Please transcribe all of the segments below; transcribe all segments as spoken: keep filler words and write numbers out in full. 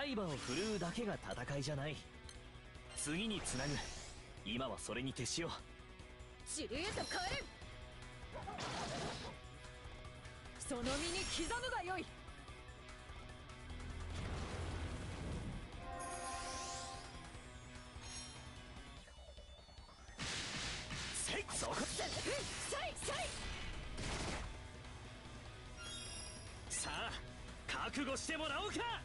刃を振るうだけが戦いじゃない。次につなぐ。今はそれに徹しよう。 塵へと変える。その身に刻むがよい。 せい、そこ。 せいせい。 さあ覚悟してもらおうか。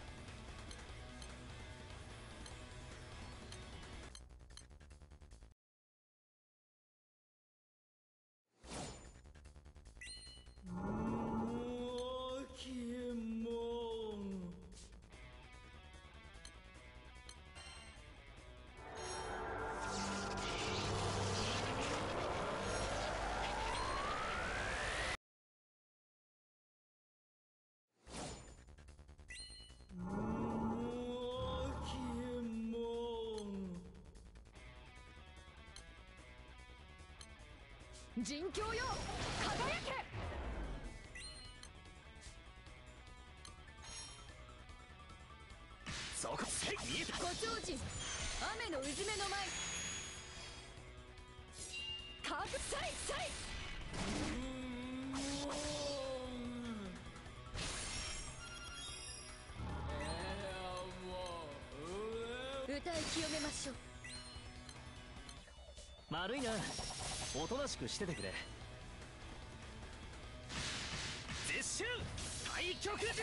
人狂よ、輝け。 そこ、せい、見えた。 ご長寿、雨のうずめの舞。かくさいさい。歌い清めましょう。 丸いな。おとなしくしててくれ。絶襲太極陣。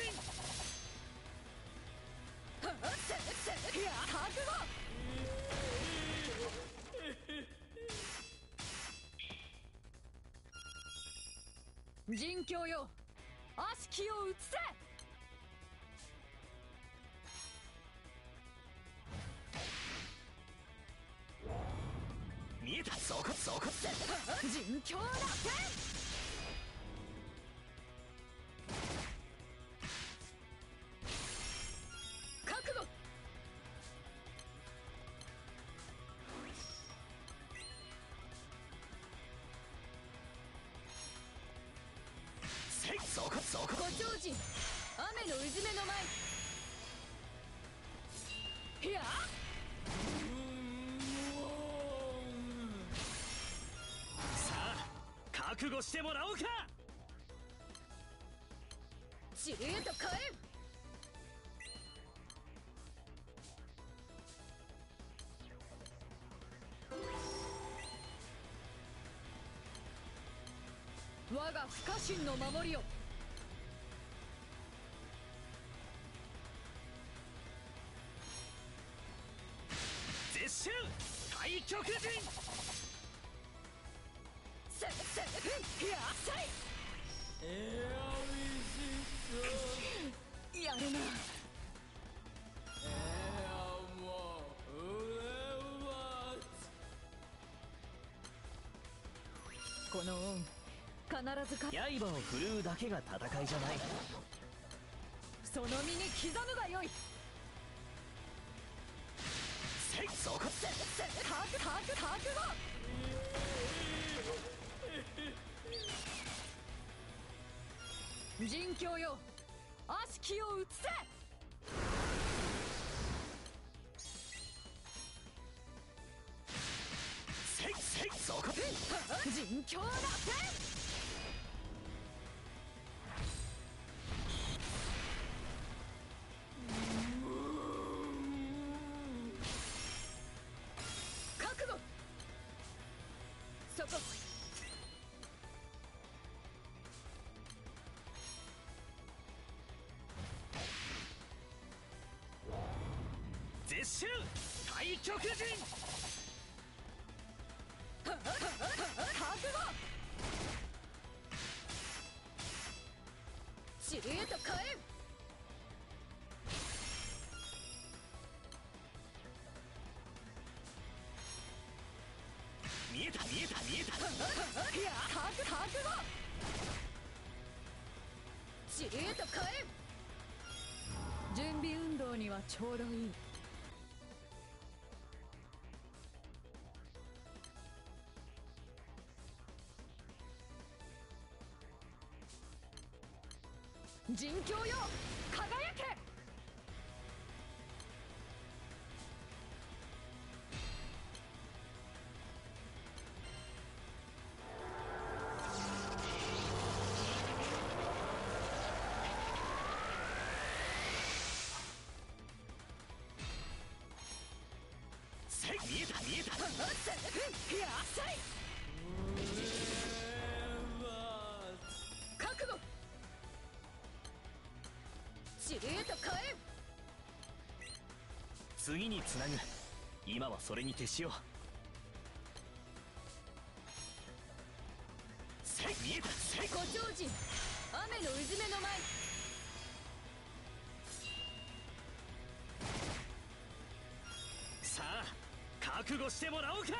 はっせせいや覚悟。人狂よ、悪しきを移せ。 見えた。そこそこ。 人狂楽天。覚悟。 せい、そこそこ。 ご長寿、雨のうずめの舞。いや覚悟してもらおうか。 塵へと変えん。我が不可侵の守りよ。 絶襲太極陣。 せせいやさい。 エアウィシやるな。 エアモウレワこの恩必ずか。 刃を振るうだけが戦いじゃない。 その身に刻むがよい。 せい、そこ。 せせ覚覚覚悟。人狂よ、悪しきを移せ。 せいせい、そこ。 人狂楽天。覚悟。そこ。 絶襲太極陣。 覚悟。塵へと変えん。 見えた見えた見えた。 いや覚覚悟。塵へと変えん。準備運動にはちょうどいい。人狂よ、輝け。 せやさい覚悟知恵へと変え次につなぐ。今はそれに徹しよう。せ見えたせご長人雨のうずめの舞さあ覚悟してもらおうか。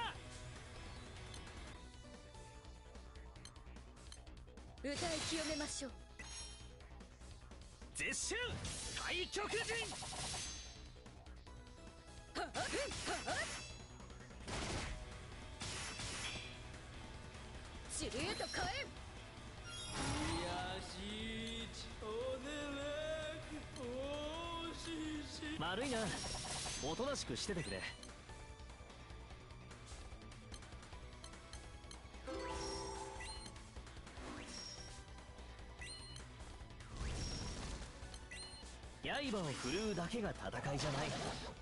歌い清めましょう。 絶襲太極陣。 はっはっはっ知恵へと変え悪いな、おとなしくしててくれ。刃を振るうだけが戦いじゃない。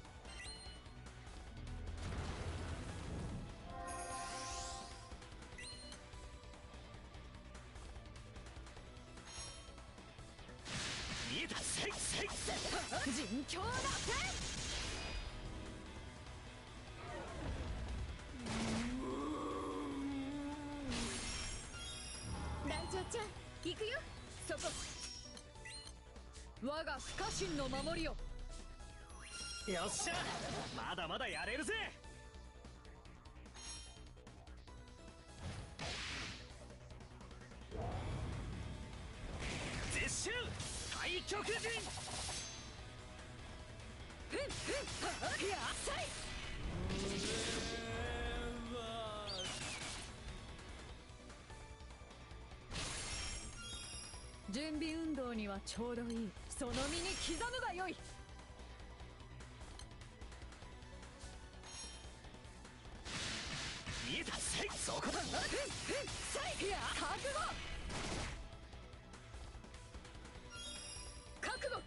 見えたせいせい人狂だせ団長ちゃん行くよ。そこ我が不可侵の守りよ。 よっしゃ、まだまだやれるぜ。絶襲太極陣。 ふんふんはっやっさい準備運動にはちょうどいい。その身に刻むがよい。 見えたせいそこだ。 ふんふんさいや覚悟覚悟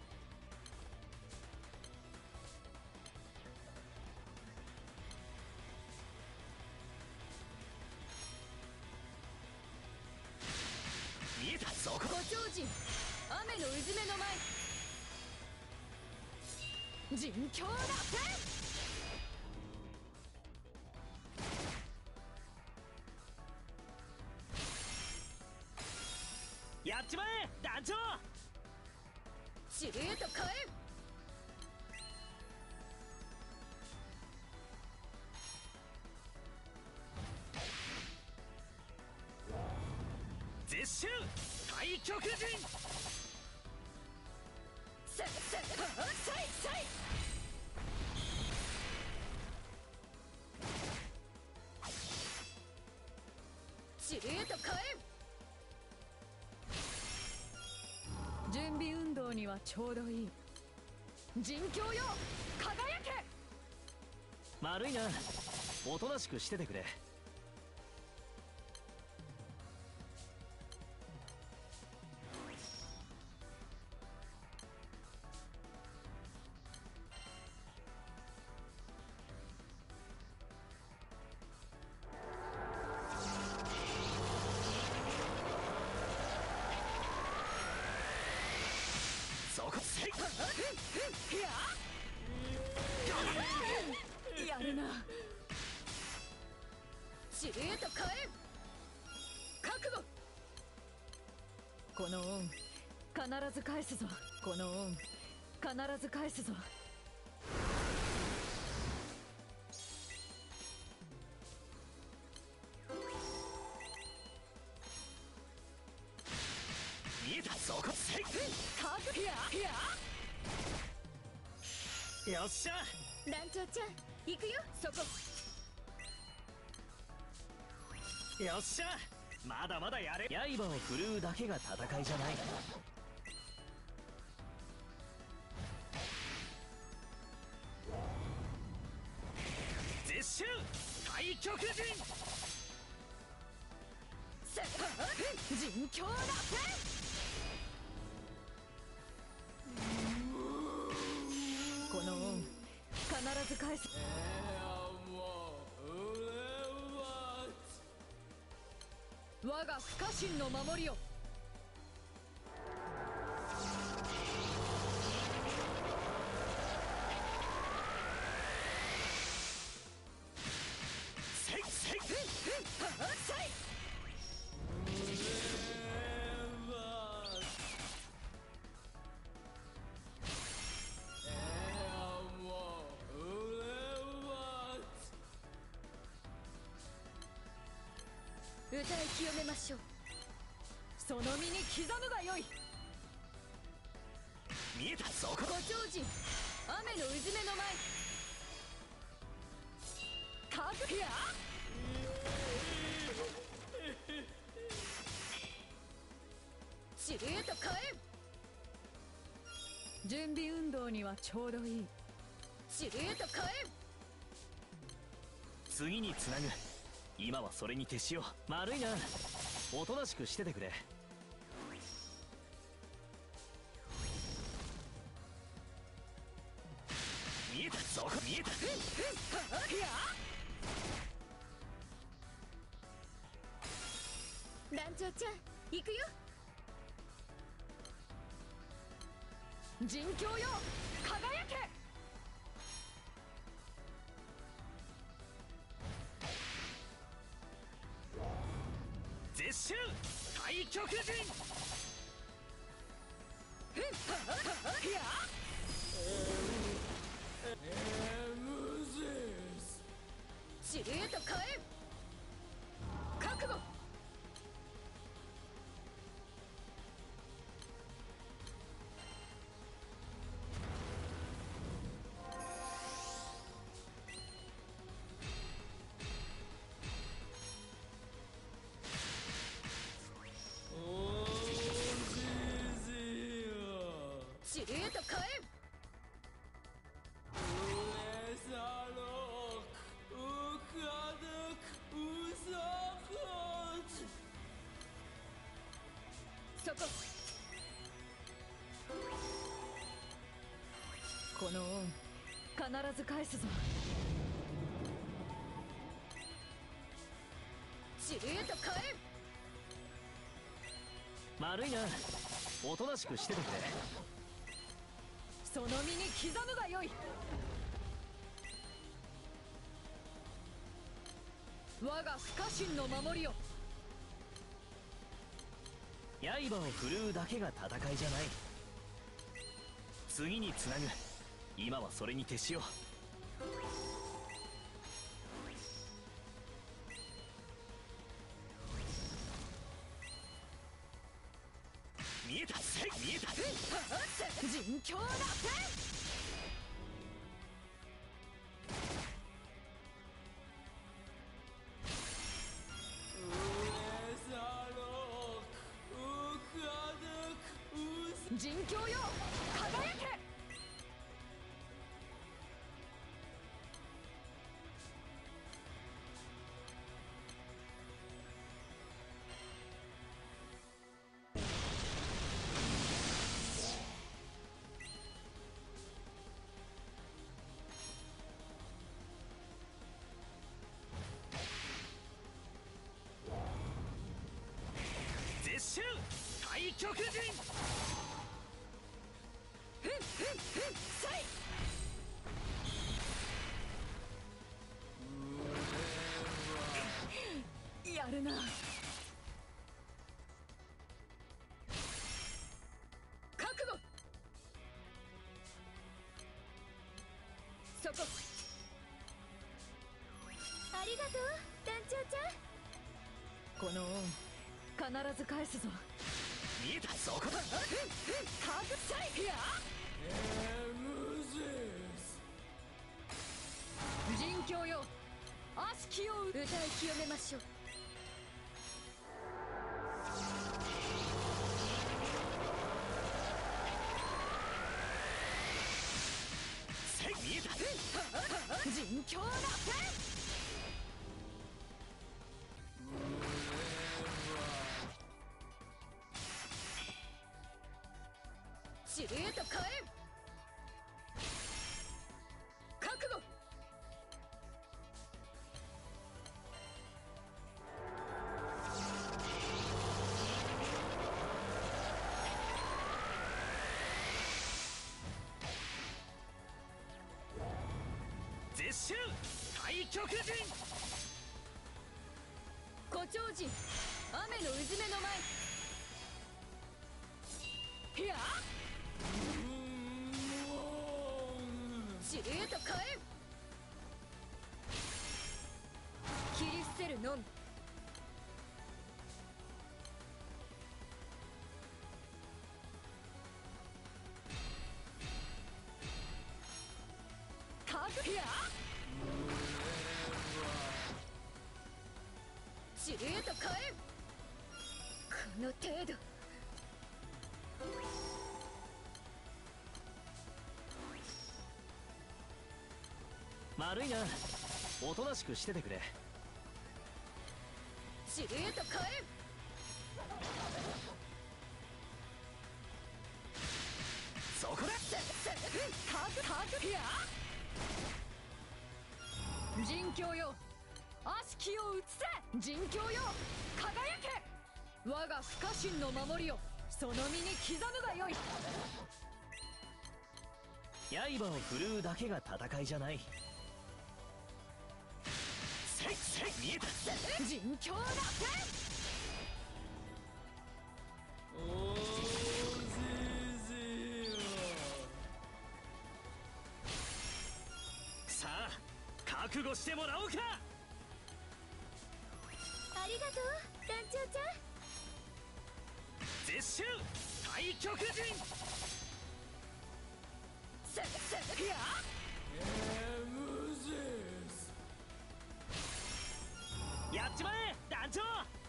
見えたそこ。 ご長人雨のうずめの舞人狂だせやっちまえ団長。 知恵へと変え絶襲太極陣。 せせはっさいさい知恵へと変え準備運動にはちょうどいい。人狂よ輝け。 悪いな、おとなしくしててくれ。そこせいやるな。知恵へと変え覚悟この恩必ず返すぞ。この恩必ず返すぞ。 見えたそこせい。 覚悟ややよっしゃ。 団長ちゃん行くよ。そこよっしゃ、まだまだやれ。刃を振るうだけが戦いじゃない。絶襲太極陣。 せ人狂だせこの恩必ず返す。 えー、もううれ我が不可侵の守りを。 せいせいふんふんはっさい。歌い清めましょう。その身に刻むがよい。 見えたぞこご長人、雨のうずめの前。かぐや知るへと変え。準備運動にはちょうどいい。知るへと変え。 次につなぐ。今はそれに徹しよう。丸いな。おとなしくしててくれ。見えたぞこ見えた。 ふんふんはっや団長ちゃん行くよ。人狂よ輝け。 絶襲太極陣。 ふんはっや知るへと変え。覚悟。知るへと変え。そこ。この恩必ず返すぞ。知るへと変え。 丸いな。おとなしくしててくれ。 その身に刻むがよい。我が不可侵の守りを。 刃を振るうだけが戦いじゃない。次につなぐ。今はそれに徹しよう。見えたせい見えた。 人狂なせ。人狂よ輝け。 絶襲太極陣。 ふんふんふんさい。やるな。覚悟。そこ。ありがとう団長ちゃん。この恩必ず返すぞ。 見えたぞこふんふんかぐさいや。人狂よ悪しきを歌い清めましょう。 せい見えた。 人狂なせ。知るへと変え。覚悟。 極陣。 古超人雨のうずめの前。いや知恵と変え切り捨てるのみ。かぐや知恵と変えこの程度。 悪いな、おとなしくしててくれ。 知恵と変えそこだ。 かぐかぐや人狂よ悪しきを移せ。人狂よ輝け。我が不可侵の守りをその身に刻むがよい。 刃を振るうだけが戦いじゃない。せいせい見えた。 人狂だっておじじよ。 さあ覚悟してもらおうか。 ありがとう団長ちゃん。 絶襲太極陣。 せせやエムゼス。 やっちまえ団長。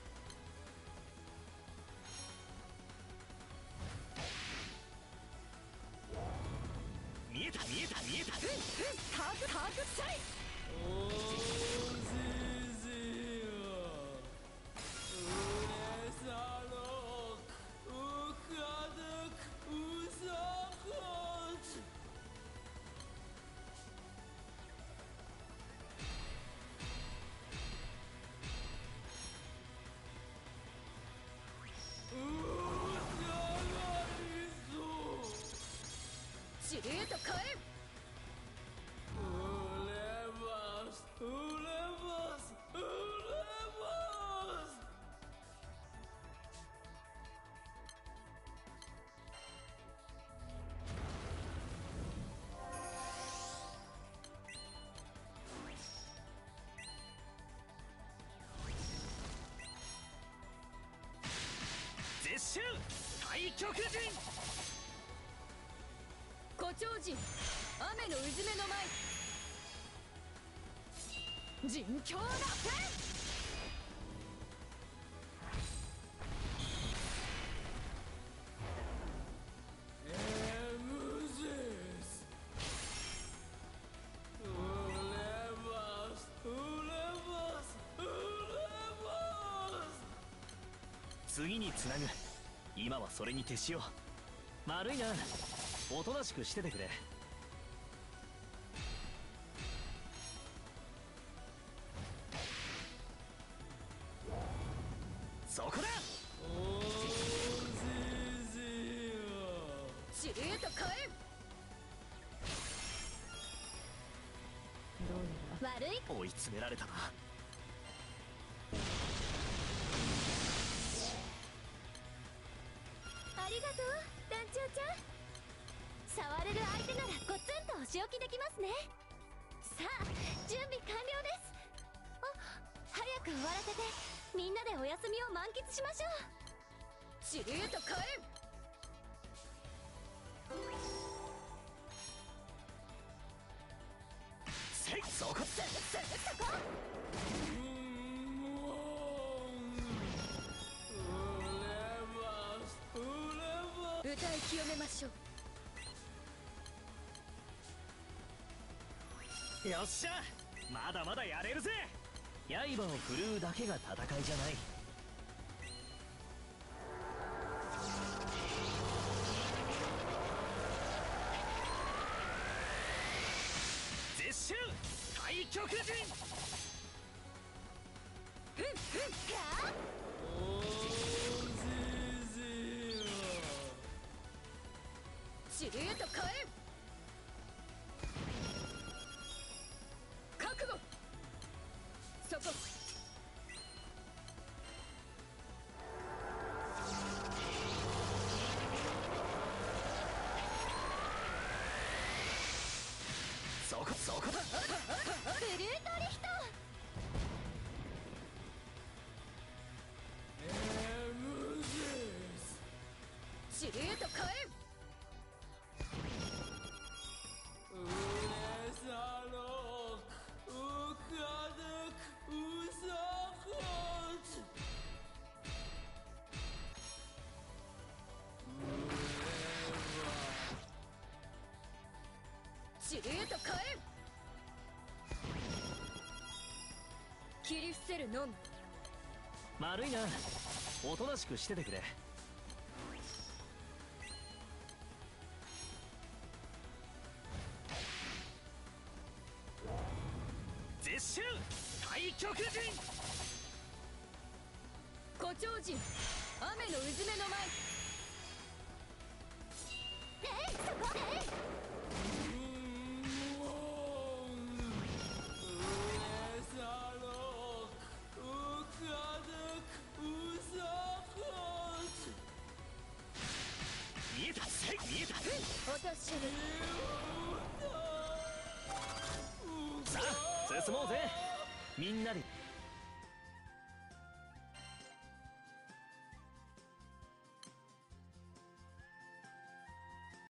見えた見えた見えた。 ふんふんかぐかぐせい。 おじじよ。うれさろくうかどくうさこち。うさがりそう。 知恵と変え売れます売れます売れます。 絶襲太極陣。 古超人雨のうずめの前。人狂だってエムゼス。売れます売れます売れます。 次につなぐ。今はそれに徹しよう。悪いな、おとなしくしててくれ。そこだ。 おじじよ。 知恵と変えどうやら悪い。 追い詰められたな。 ありがとう団長ちゃん。触れる相手ならゴツンとお仕置きできますね。さあ準備完了です。あ早く終わらせてみんなでお休みを満喫しましょう。知恵と変えせいそこ。 せせそこ歌い清めましょう。 よっしゃ、まだまだやれるぜ。刃を振るうだけが戦いじゃない。絶襲太極陣。 ふんふんかおじじよ。 知恵と変え覚悟こそこそこだ。 ブルートリヒトエムゼスシルエット火炎ウレサロクウカデクウサハツウレシルエット火炎切り伏せるのみ丸いな。おとなしくしててくれ。絶種太極陣。 胡蝶人雨のうずめの前えいそこえい見えた見えた。 落としるさあ進もうぜみんなで。